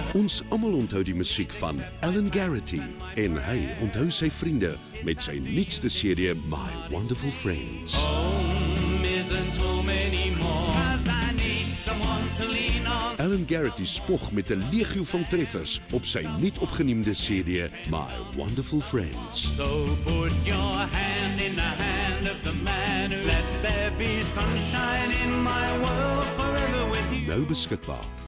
Ons almal onthou die musiek van Alan Garrity en hy onthou sy vriende met sy nuutste CD My Wonderful Friends. Home isn't home anymore, 'cause I need someone to lean on. Alan Garrity spog met 'n legio van treffers op sy nuut opgeneemde CD My Wonderful Friends. So put your hand in the hand of the man who let there be sunshine in my world forever with you. Nou beskikbaar